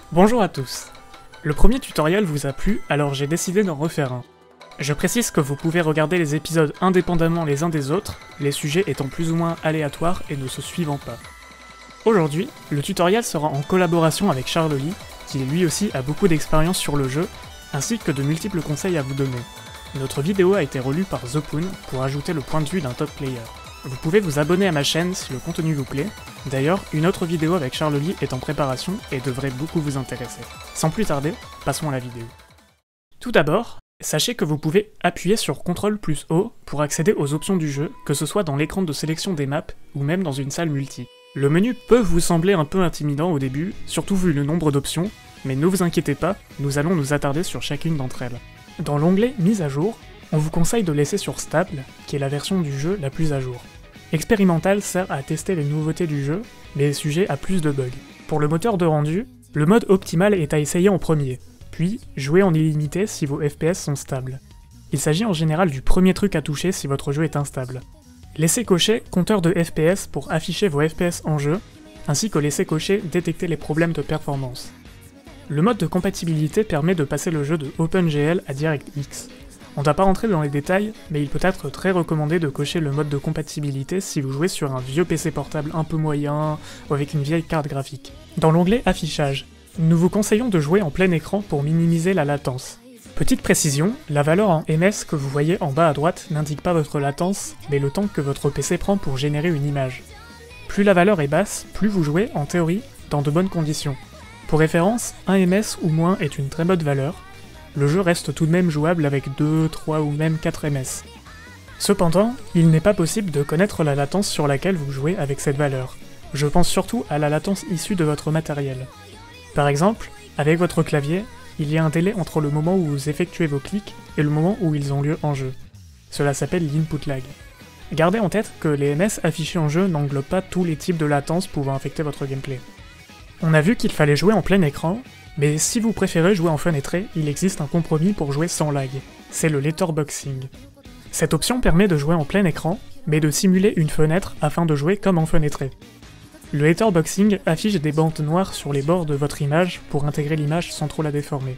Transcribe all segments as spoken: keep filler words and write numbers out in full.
Bonjour à tous. Le premier tutoriel vous a plu, alors j'ai décidé d'en refaire un. Je précise que vous pouvez regarder les épisodes indépendamment les uns des autres, les sujets étant plus ou moins aléatoires et ne se suivant pas. Aujourd'hui, le tutoriel sera en collaboration avec Charles-Lee, qui lui aussi a beaucoup d'expérience sur le jeu, ainsi que de multiples conseils à vous donner. Notre vidéo a été relue par ThePoon pour ajouter le point de vue d'un top player. Vous pouvez vous abonner à ma chaîne si le contenu vous plaît. D'ailleurs, une autre vidéo avec Charles-Lee est en préparation et devrait beaucoup vous intéresser. Sans plus tarder, passons à la vidéo. Tout d'abord, sachez que vous pouvez appuyer sur contrôle plus O pour accéder aux options du jeu, que ce soit dans l'écran de sélection des maps ou même dans une salle multi. Le menu peut vous sembler un peu intimidant au début, surtout vu le nombre d'options, mais ne vous inquiétez pas, nous allons nous attarder sur chacune d'entre elles. Dans l'onglet Mise à jour, on vous conseille de laisser sur Stable, qui est la version du jeu la plus à jour. Expérimental sert à tester les nouveautés du jeu, mais est sujet à plus de bugs. Pour le moteur de rendu, le mode optimal est à essayer en premier, puis jouer en illimité si vos F P S sont stables. Il s'agit en général du premier truc à toucher si votre jeu est instable. Laissez cocher compteur de F P S pour afficher vos F P S en jeu, ainsi que laissez cocher détecter les problèmes de performance. Le mode de compatibilité permet de passer le jeu de OpenGL à DirectX. On ne va pas rentrer dans les détails, mais il peut être très recommandé de cocher le mode de compatibilité si vous jouez sur un vieux P C portable un peu moyen ou avec une vieille carte graphique. Dans l'onglet Affichage, nous vous conseillons de jouer en plein écran pour minimiser la latence. Petite précision, la valeur en M S que vous voyez en bas à droite n'indique pas votre latence, mais le temps que votre P C prend pour générer une image. Plus la valeur est basse, plus vous jouez, en théorie, dans de bonnes conditions. Pour référence, un M S ou moins est une très bonne valeur. Le jeu reste tout de même jouable avec deux, trois ou même quatre M S. Cependant, il n'est pas possible de connaître la latence sur laquelle vous jouez avec cette valeur. Je pense surtout à la latence issue de votre matériel. Par exemple, avec votre clavier, il y a un délai entre le moment où vous effectuez vos clics et le moment où ils ont lieu en jeu. Cela s'appelle l'input lag. Gardez en tête que les M S affichés en jeu n'englobent pas tous les types de latence pouvant affecter votre gameplay. On a vu qu'il fallait jouer en plein écran, mais si vous préférez jouer en fenêtré, il existe un compromis pour jouer sans lag, c'est le letterboxing. Cette option permet de jouer en plein écran, mais de simuler une fenêtre afin de jouer comme en fenêtré. Le letterboxing affiche des bandes noires sur les bords de votre image pour intégrer l'image sans trop la déformer.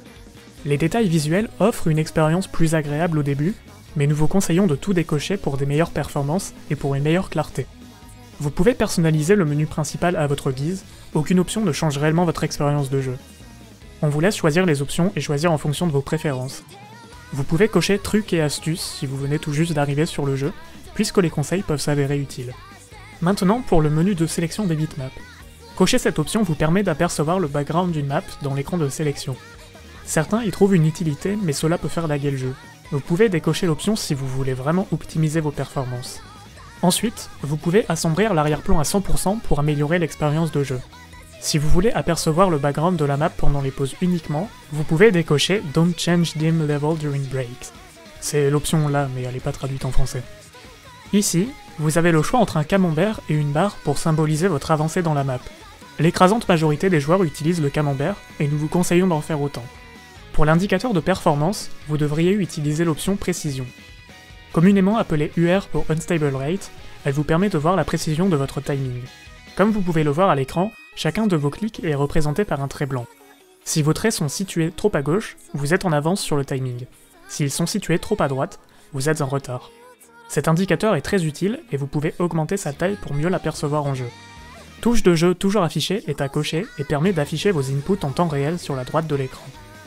Les détails visuels offrent une expérience plus agréable au début, mais nous vous conseillons de tout décocher pour des meilleures performances et pour une meilleure clarté. Vous pouvez personnaliser le menu principal à votre guise, aucune option ne change réellement votre expérience de jeu. On vous laisse choisir les options et choisir en fonction de vos préférences. Vous pouvez cocher trucs et astuces si vous venez tout juste d'arriver sur le jeu, puisque les conseils peuvent s'avérer utiles. Maintenant pour le menu de sélection des bitmaps. Cocher cette option vous permet d'apercevoir le background d'une map dans l'écran de sélection. Certains y trouvent une utilité, mais cela peut faire laguer le jeu. Vous pouvez décocher l'option si vous voulez vraiment optimiser vos performances. Ensuite, vous pouvez assombrir l'arrière-plan à cent pour cent pour améliorer l'expérience de jeu. Si vous voulez apercevoir le background de la map pendant les pauses uniquement, vous pouvez décocher Don't change dim level during breaks. C'est l'option là, mais elle n'est pas traduite en français. Ici, vous avez le choix entre un camembert et une barre pour symboliser votre avancée dans la map. L'écrasante majorité des joueurs utilisent le camembert, et nous vous conseillons d'en faire autant. Pour l'indicateur de performance, vous devriez utiliser l'option précision. Communément appelée U R pour Unstable Rate, elle vous permet de voir la précision de votre timing. Comme vous pouvez le voir à l'écran, chacun de vos clics est représenté par un trait blanc. Si vos traits sont situés trop à gauche, vous êtes en avance sur le timing. S'ils sont situés trop à droite, vous êtes en retard. Cet indicateur est très utile et vous pouvez augmenter sa taille pour mieux l'apercevoir en jeu. Touche de jeu toujours affichée est à cocher et permet d'afficher vos inputs en temps réel sur la droite de l'écran.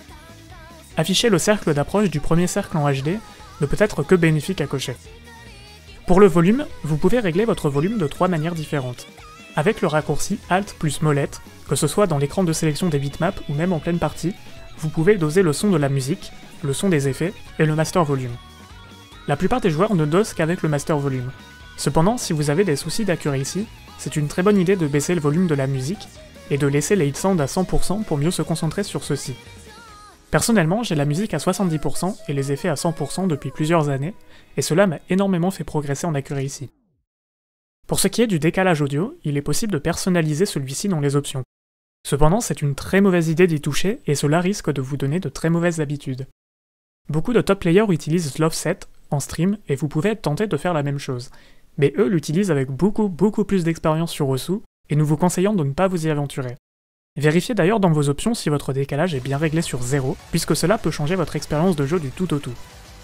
Afficher le cercle d'approche du premier cercle en H D ne peut être que bénéfique à cocher. Pour le volume, vous pouvez régler votre volume de trois manières différentes. Avec le raccourci Alt plus molette, que ce soit dans l'écran de sélection des bitmaps ou même en pleine partie, vous pouvez doser le son de la musique, le son des effets et le master volume. La plupart des joueurs ne dosent qu'avec le master volume. Cependant, si vous avez des soucis d'accuracy, c'est une très bonne idée de baisser le volume de la musique et de laisser les hitsounds à cent pour cent pour mieux se concentrer sur ceux-ci. Personnellement, j'ai la musique à soixante-dix pour cent et les effets à cent pour cent depuis plusieurs années, et cela m'a énormément fait progresser en accuracy. Pour ce qui est du décalage audio, il est possible de personnaliser celui-ci dans les options. Cependant, c'est une très mauvaise idée d'y toucher, et cela risque de vous donner de très mauvaises habitudes. Beaucoup de top players utilisent l'offset en stream, et vous pouvez être tenté de faire la même chose, mais eux l'utilisent avec beaucoup beaucoup plus d'expérience sur Osu, et nous vous conseillons de ne pas vous y aventurer. Vérifiez d'ailleurs dans vos options si votre décalage est bien réglé sur zéro, puisque cela peut changer votre expérience de jeu du tout au tout.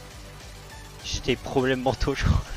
J'ai des problèmes mentaux, je crois.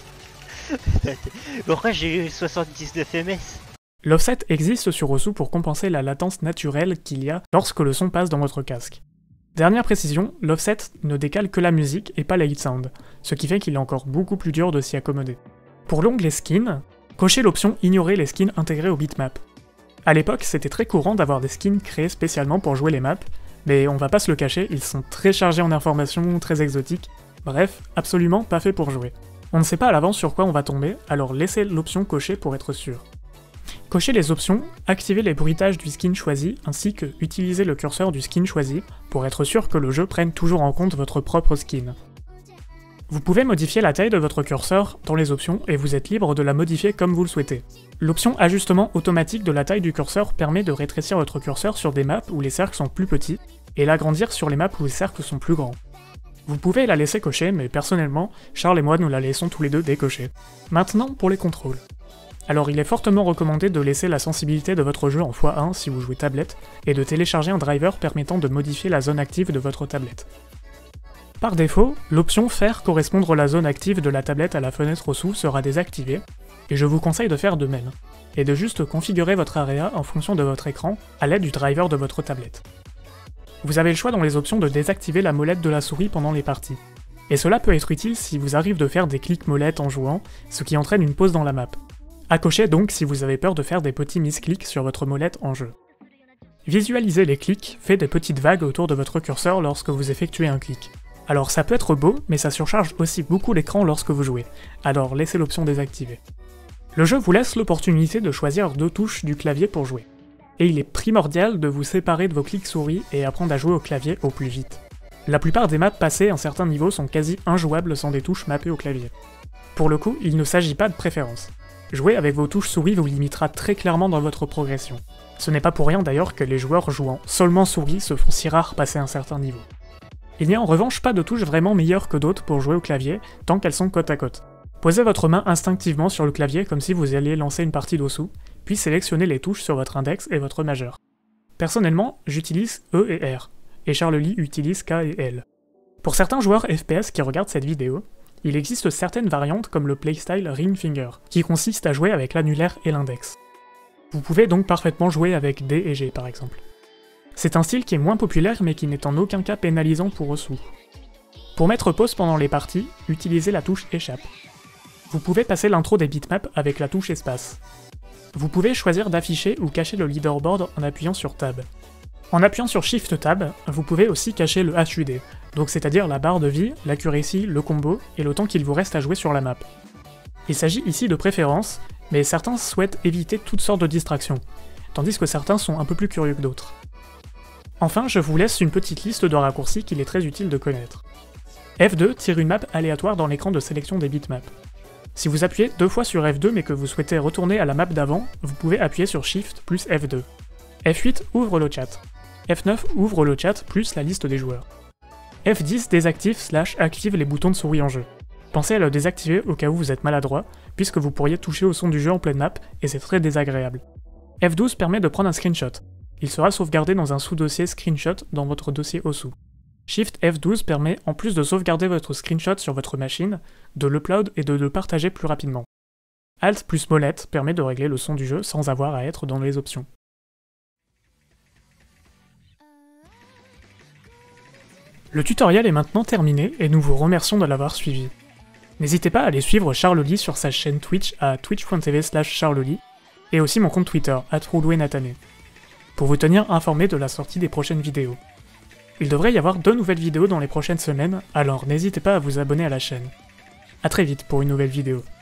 Pourquoi j'ai eu soixante-dix-neuf F P S? L'offset existe sur Osu pour compenser la latence naturelle qu'il y a lorsque le son passe dans votre casque. Dernière précision, l'offset ne décale que la musique et pas la hit sound, ce qui fait qu'il est encore beaucoup plus dur de s'y accommoder. Pour l'onglet skins, cochez l'option ignorer les skins intégrés au bitmap. A l'époque, c'était très courant d'avoir des skins créés spécialement pour jouer les maps, mais on va pas se le cacher, ils sont très chargés en informations, très exotiques, bref, absolument pas fait pour jouer. On ne sait pas à l'avance sur quoi on va tomber, alors laissez l'option cochée pour être sûr. Cochez les options, activez les bruitages du skin choisi, ainsi que utilisez le curseur du skin choisi, pour être sûr que le jeu prenne toujours en compte votre propre skin. Vous pouvez modifier la taille de votre curseur dans les options et vous êtes libre de la modifier comme vous le souhaitez. L'option ajustement automatique de la taille du curseur permet de rétrécir votre curseur sur des maps où les cercles sont plus petits, et l'agrandir sur les maps où les cercles sont plus grands. Vous pouvez la laisser cocher, mais personnellement, Charles et moi nous la laissons tous les deux décocher. Maintenant pour les contrôles. Alors il est fortement recommandé de laisser la sensibilité de votre jeu en fois un si vous jouez tablette, et de télécharger un driver permettant de modifier la zone active de votre tablette. Par défaut, l'option faire correspondre la zone active de la tablette à la fenêtre Osu sera désactivée, et je vous conseille de faire de même, et de juste configurer votre area en fonction de votre écran à l'aide du driver de votre tablette. Vous avez le choix dans les options de désactiver la molette de la souris pendant les parties, et cela peut être utile si vous arrive de faire des clics molettes en jouant, ce qui entraîne une pause dans la map. À cocher donc si vous avez peur de faire des petits misclics sur votre molette en jeu. Visualisez les clics, faites des petites vagues autour de votre curseur lorsque vous effectuez un clic. Alors ça peut être beau, mais ça surcharge aussi beaucoup l'écran lorsque vous jouez, alors laissez l'option désactivée. Le jeu vous laisse l'opportunité de choisir deux touches du clavier pour jouer, et il est primordial de vous séparer de vos clics souris et apprendre à jouer au clavier au plus vite. La plupart des maps passées à un certain niveau sont quasi injouables sans des touches mappées au clavier. Pour le coup, il ne s'agit pas de préférence. Jouer avec vos touches souris vous limitera très clairement dans votre progression. Ce n'est pas pour rien d'ailleurs que les joueurs jouant seulement souris se font si rares passer un certain niveau. Il n'y a en revanche pas de touches vraiment meilleures que d'autres pour jouer au clavier, tant qu'elles sont côte à côte. Posez votre main instinctivement sur le clavier comme si vous alliez lancer une partie d'Osu, puis sélectionnez les touches sur votre index et votre majeur. Personnellement, j'utilise E et R, et Charles Lee utilise K et L. Pour certains joueurs F P S qui regardent cette vidéo, il existe certaines variantes comme le playstyle Ring Finger, qui consiste à jouer avec l'annulaire et l'index. Vous pouvez donc parfaitement jouer avec D et G par exemple. C'est un style qui est moins populaire mais qui n'est en aucun cas pénalisant pour Osu. Pour mettre pause pendant les parties, utilisez la touche échappe. Vous pouvez passer l'intro des bitmaps avec la touche espace. Vous pouvez choisir d'afficher ou cacher le leaderboard en appuyant sur Tab. En appuyant sur Shift Tab, vous pouvez aussi cacher le H U D, donc c'est-à-dire la barre de vie, l'accuracy, le combo et le temps qu'il vous reste à jouer sur la map. Il s'agit ici de préférences, mais certains souhaitent éviter toutes sortes de distractions, tandis que certains sont un peu plus curieux que d'autres. Enfin, je vous laisse une petite liste de raccourcis qu'il est très utile de connaître. F deux tire une map aléatoire dans l'écran de sélection des bitmaps. Si vous appuyez deux fois sur F deux mais que vous souhaitez retourner à la map d'avant, vous pouvez appuyer sur Shift plus F deux. F huit ouvre le chat. F neuf ouvre le chat plus la liste des joueurs. F dix désactive slash active les boutons de souris en jeu. Pensez à le désactiver au cas où vous êtes maladroit, puisque vous pourriez toucher au son du jeu en pleine map, et c'est très désagréable. F douze permet de prendre un screenshot. Il sera sauvegardé dans un sous-dossier screenshot dans votre dossier Osu. Shift F douze permet, en plus de sauvegarder votre screenshot sur votre machine, de l'upload et de le partager plus rapidement. Alt plus molette permet de régler le son du jeu sans avoir à être dans les options. Le tutoriel est maintenant terminé et nous vous remercions de l'avoir suivi. N'hésitez pas à aller suivre Charles Lee sur sa chaîne Twitch à twitch point t v slash charles lee et aussi mon compte Twitter arobase roulouenathané pour vous tenir informé de la sortie des prochaines vidéos. Il devrait y avoir deux nouvelles vidéos dans les prochaines semaines, alors n'hésitez pas à vous abonner à la chaîne. A très vite pour une nouvelle vidéo.